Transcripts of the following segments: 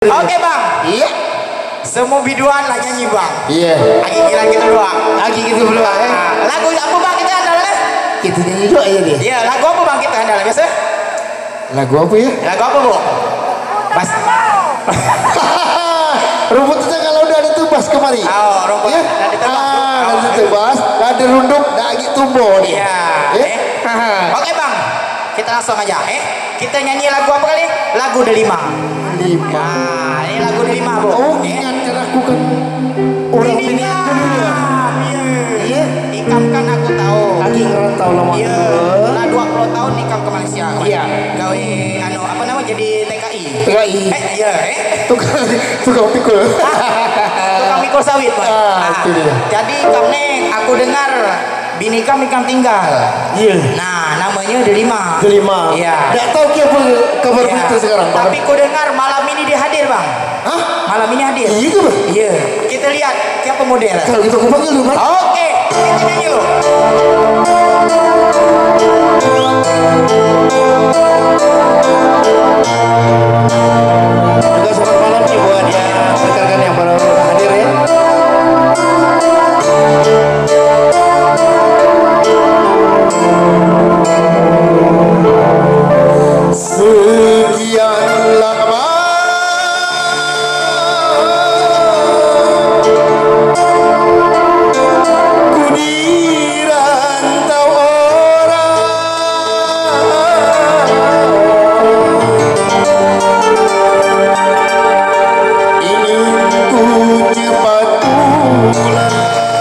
Oke bang. Iya. Semua biduan lah nyanyi bang. Iya. Lagi kira kita doang. Lagi gitu berdua. Lagu apa bang kita andalan? Kita nyanyi doa ya deh. Iya lagu apa bang kita andalan biasa? Lagu apa ya? Lagu apa bu? Bas. Rumput itu kalau udah ada tebas kemari. Oh rumput. Ya? Nanti tebas. Nanti tebas. Ada runduk, lagi tumbuh nih. Iya. Oke bang. Kita langsung aja. Kita nyanyi lagu apa kali? Lagu Delima. Delima. Nah, ini lagu Delima bu. Oh ingatkan aku kan orang Binikan dulu. Iya. Ikam kan aku tahu. Lagi ngerantau lama. Iya. Lah 20 tahun nikam ke Malaysia. Iya. Gawe apa nama jadi TKI. TKI. Iya. Tukang pikul. Tukang pikul sawit pak. Itu dia. Jadi kamu aku dengar bini kami tinggal. Iya. Nah, namanya Delima. Delima. Iya. Tidak tahu apa kabar berita sekarang, Bang. Tapi ku dengar malam ini dia hadir, Bang. Hah? Malam ini hadir. Iya ke, Bang? Iya. Kita lihat siapa model. Kalau gitu aku panggil dulu, Bang. Oke, kita nyanyi loh. Juga selamat malam nih buat yang rekan-rekan yang baru hadir ya. Sekian lama ku dirantau orang, ingin ku cepat pulang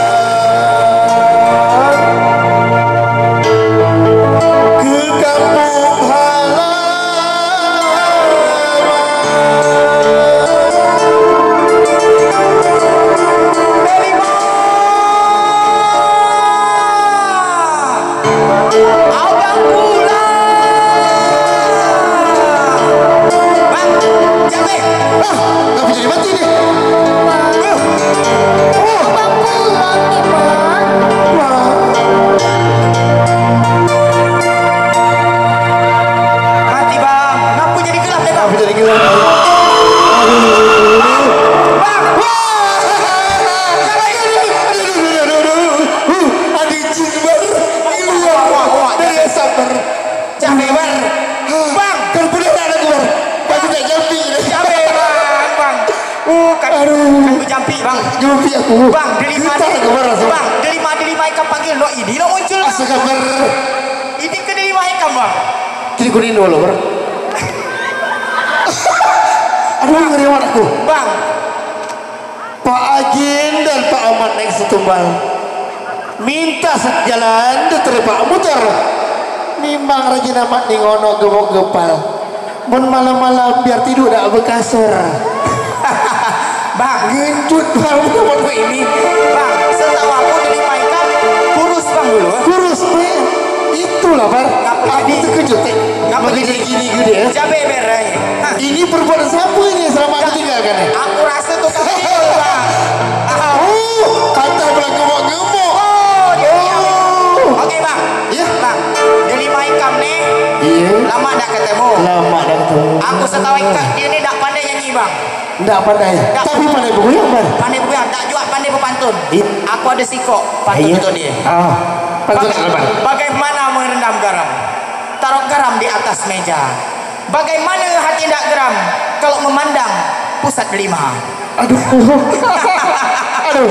ke kampung Abang pulang. Bang, capek. Gak bisa dimati nih. Abang pulang nih, Bang. Mati bang. Lampu jadi gelap deh bang. Gak bisa dikira. Bang. Ada jilbar keluar dari sabar. Capek bang. Bang. Kalau benar ada keluar, aku tak jumping. Capek bang. Bang. Kan. Aduh. Kan jampi bang. Jumping aku. Bang, Delima Getar keluar langsung. Bang, Delima ikan panggil lo ini lo muncul. Bang. Asa kabar. Ini ke Delima ikan bang. Kini kuning dulu, bro. Aduh, ngeri amat aku. Bang. Pak Agin dan Pak Ahmad naik setumbal. Minta jalan diterima muter. Memang rajin amat nih ngono gemuk gepal. Mun malam-malam biar tidur dak bekasur. Bang, Gencut bang buat ini. bang, setahu aku Delima ikan kurus bang dulu. Kurus nih. Itulah bar. Ngapa Aku jadi? terkejut. Ngapa Bagi jadi? gini gede ya. Capek berai. Ini perbuatan siapa ini selama aku tinggalkan ya? Aku rasa tuh kaki bang. Kata bilang gemuk-gemuk. Oke bang. Iya. Bang, Delima ikan nih. Iya. Lama dak ketemu. Lama dah ketemu. Aku setahu ikan dia ini dak pandai nyanyi bang. Nggak pandai. Nggak Tapi pandai bergoyang bar. Pandai bergoyang, tak juga pandai berpantun. Iya. Aku ada sikok pantun Iya. untuk dia. Pantun apa? Bagaimana merendam garam? Taruh garam di atas meja. Bagaimana hati tidak geram kalau memandang pusat Delima? Aduh. Aduh.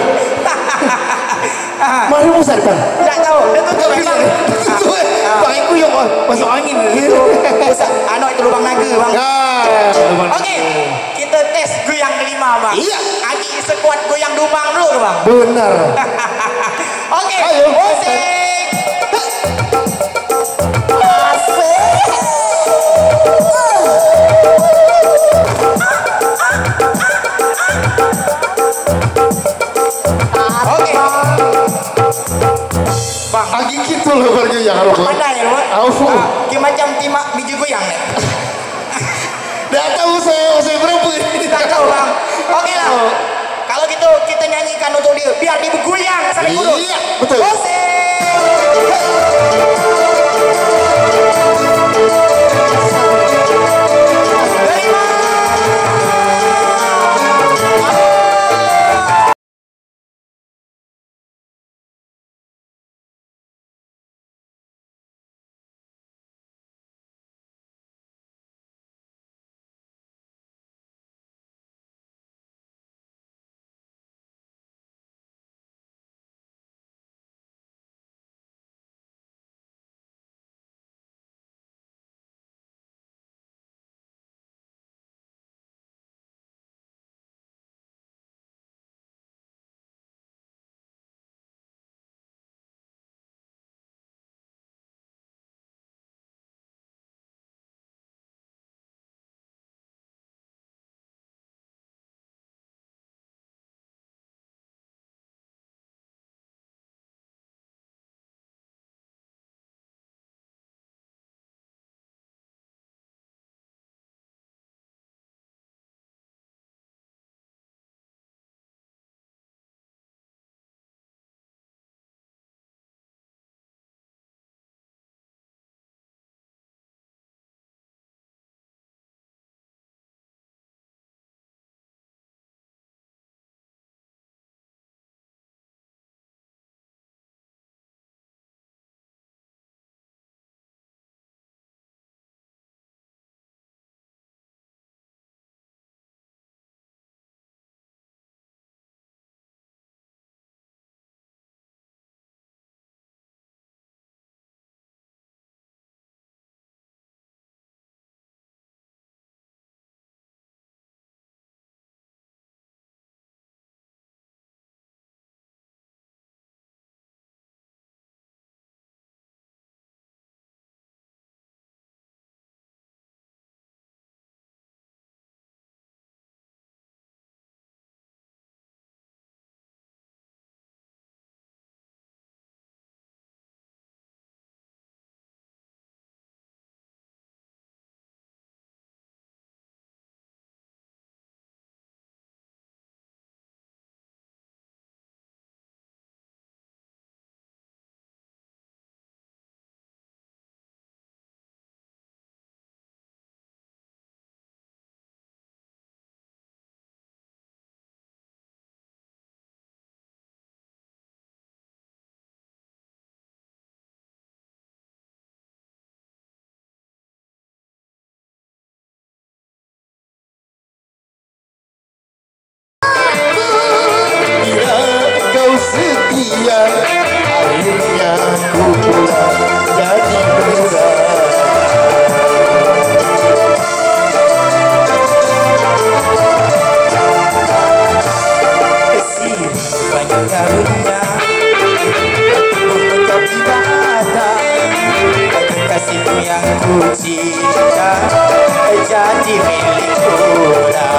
Mana pusat bang? Tidak tahu, dia tutup memang. Bang aku yang masuk angin. Pusat, itu lubang naga bang. Oke, kita tes goyang Delima bang. Iya. Agi sekuat goyang Dumang dulu bang. Benar. Oke, Ayo. musik. Oke. Bang, Agi gitu loh bergoyang harus. pandai ya, Bang? Aku. Kayak macam timak biji goyang nih. Nggak tahu saya berapa. Tidak tahu, Bang. Oke lah. Kalau gitu kita nyanyikan untuk dia biar dia bergoyang sampai kurus. Iya, betul. Musik. Delima. sayang, akhirnya ku pulang jadi muda. Banyak karunia mengucap ibadah kasihmu yang ku cinta jadi milik pula.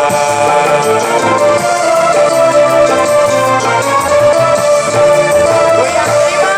Goyang lima.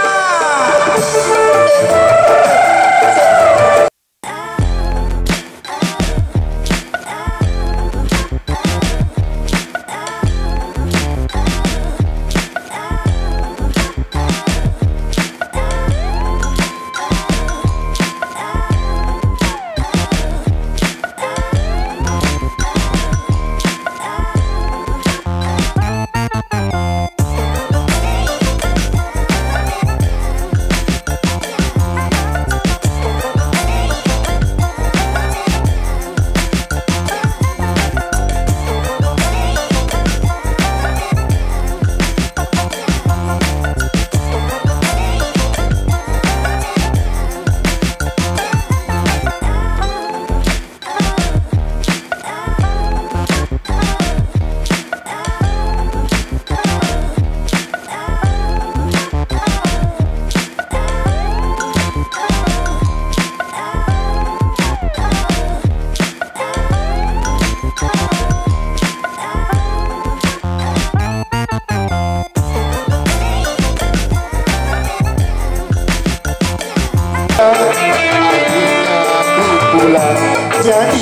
Jadi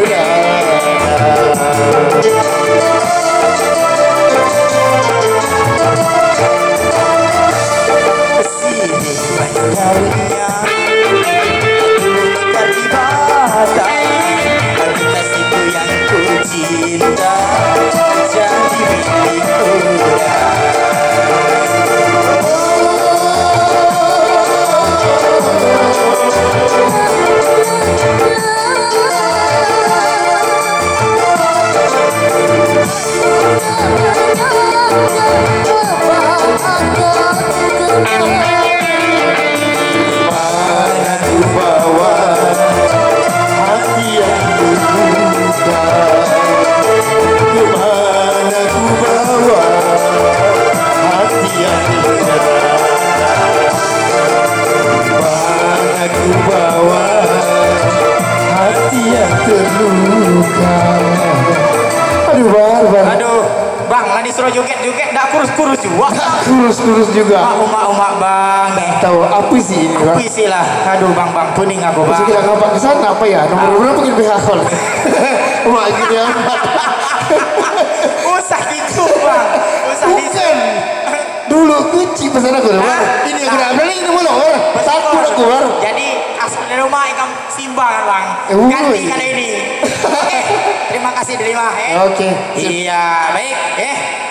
disuruh joget-joget dak kurus-kurus juga. Kurus-kurus juga. Umak-umak bang. Tahu apa sih ini bang? Apa sih lah. Aduh bang kuning aku bang. Kita ngapa ke sana apa ya? Nomor berapa kita BH call? Umak gini amat. Usah gitu bang. Usah bukan. Dulu kecil pesan aku bang. Ini aku dah beli ini mulu bang. Satu aku bang. Jadi asal dari rumah ikan Simba kan bang. Ganti kali ini. Oke. Terima kasih Delima. Oke. Iya baik.